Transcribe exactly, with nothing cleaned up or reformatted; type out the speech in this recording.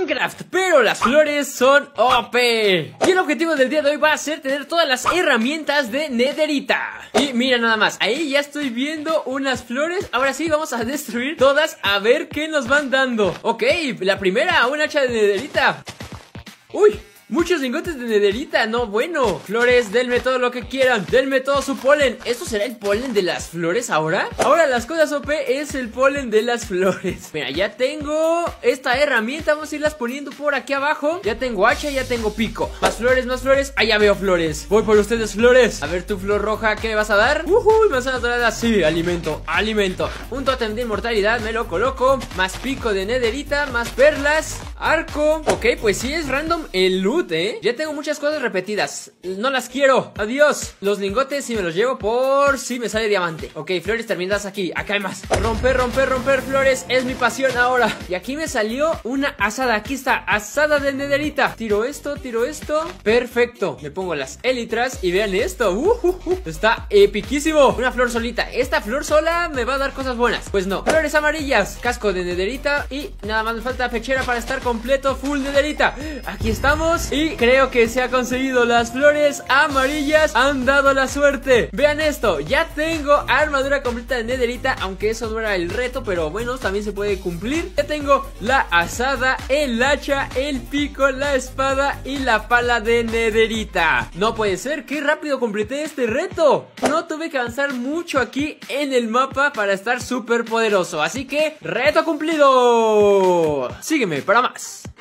Minecraft, pero las flores son O P. Y el objetivo del día de hoy va a ser tener todas las herramientas de Netherita. Y mira nada más, ahí ya estoy viendo unas flores. Ahora sí, vamos a destruir todas a ver qué nos van dando. Ok, la primera, un hacha de Netherita. Uy, muchos lingotes de Netherita, no bueno. Flores, denme todo lo que quieran, denme todo su polen. ¿Esto será el polen de las flores ahora? Ahora las cosas O P es el polen de las flores. Mira, ya tengo esta herramienta, vamos a irlas poniendo por aquí abajo. Ya tengo hacha, ya tengo pico. Más flores, más flores, ah, ya veo flores. Voy por ustedes, flores. A ver, tu flor roja, ¿qué me vas a dar? Uy, manzana dorada, sí, alimento, alimento. Un tótem de inmortalidad, me lo coloco. Más pico de Netherita, más perlas, arco. Ok, pues sí es random el loot, ¿eh? Ya tengo muchas cosas repetidas, no las quiero, adiós. Los lingotes si me los llevo por si me sale diamante. Ok, flores terminadas aquí, acá hay más. Romper, romper, romper flores, es mi pasión ahora. Y aquí me salió una asada, aquí está, asada de Netherita. Tiro esto, tiro esto, perfecto. Me pongo las elitras y vean esto, uh, uh, uh. Está epiquísimo. Una flor solita, esta flor sola me va a dar cosas buenas. Pues no, flores amarillas, casco de Netherita y nada más me falta pechera para estar completo, full Netherita. Aquí estamos. Y creo que se ha conseguido. Las flores amarillas han dado la suerte. Vean esto, ya tengo armadura completa de Netherita, aunque eso no era el reto, pero bueno, también se puede cumplir. Ya tengo la asada, el hacha, el pico, la espada y la pala de Netherita. No puede ser, qué rápido completé este reto. No tuve que avanzar mucho aquí en el mapa para estar súper poderoso. Así que, reto cumplido. Sígueme para más.